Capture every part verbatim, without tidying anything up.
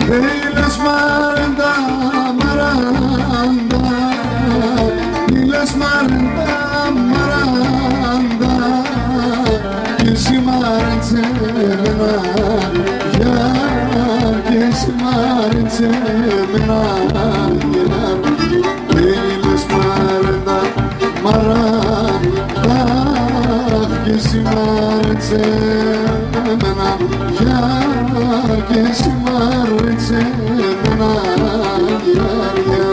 Niles Maranda, Maranda, Niles Maranda, Maranda, Kisi Maranda, ya Kisi Maranda, ya Niles Maranda, Maranda, Kisi Maranda, ya Kisi Maranda, ya ya.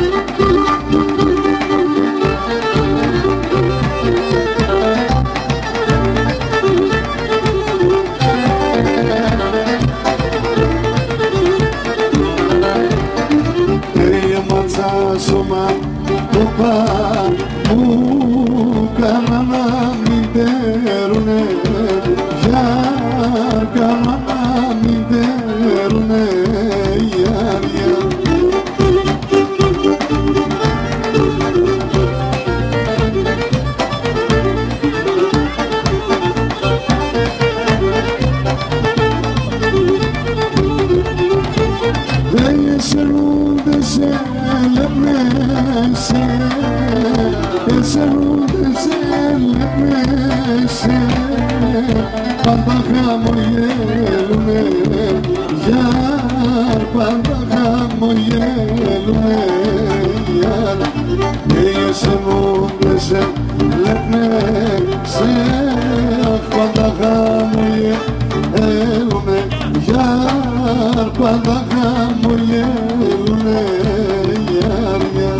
Σώμα το παππού κάνα να μην τέρουνε, για κάνα να μην τέρουνε, για για. Δεν σερούνται σε λεμέσε, εσερούνται σε λεμέσε, πάντα χαμογέλουνε, γιαρ, πάντα χαμογέλουνε, γιαρ, εσερούνται σε λεμέσε, πάντα χαμογέλουνε, γιαρ, πάντα χαμογέλουνε, γιαρ, γιαρ.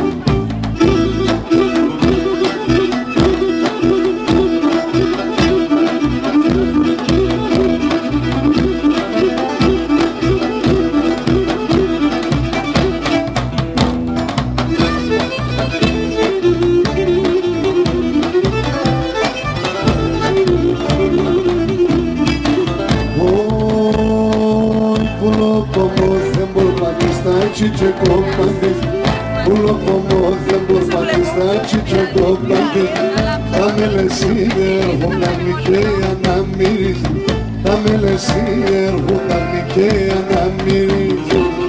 Cice copande, ulo como de borbatista, cice copande, damele sider, hona mikea na miris, damele sider, hona mikea na miris.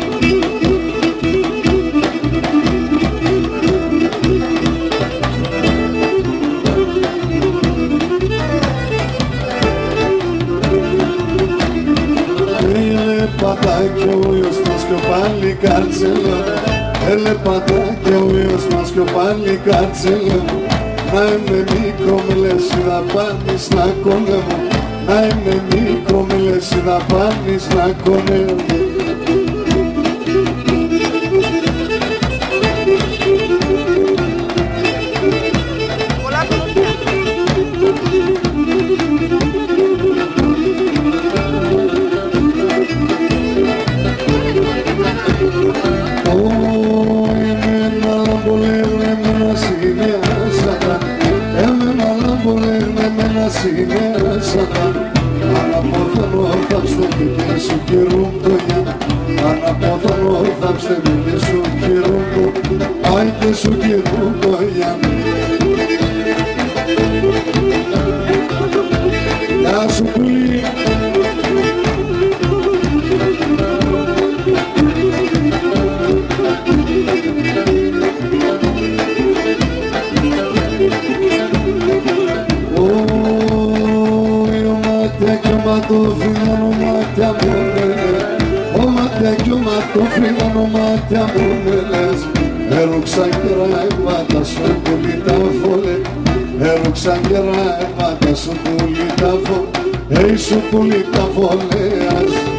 Πατάκι ο ήλιος μας κι ο πάλι κάρτσελα, έλε πατάκι ο ήλιος μας κι ο πάλι κάρτσελα, να είναι μικρό με λες να πάνεις να κονεύω, να είναι μικρό με λες να πάνεις να κονεύω. Αναπόθανο θα ψτεμικές σου καιρούν το γιο, αναπόθανο θα ψτεμικές σου καιρούν το, άι και σου καιρούν το γιο. Γεια σου πουλί. Το φρύγανο μάτια μου μέλες, ο μάτια κι ο μάτο φρύγανο μάτια μου μέλες, έρωξαν καιρά εμάτα σου πολύ τα φόλε, έρωξαν καιρά εμάτα σου πολύ τα φόλε, έι σου πολύ τα φόλε.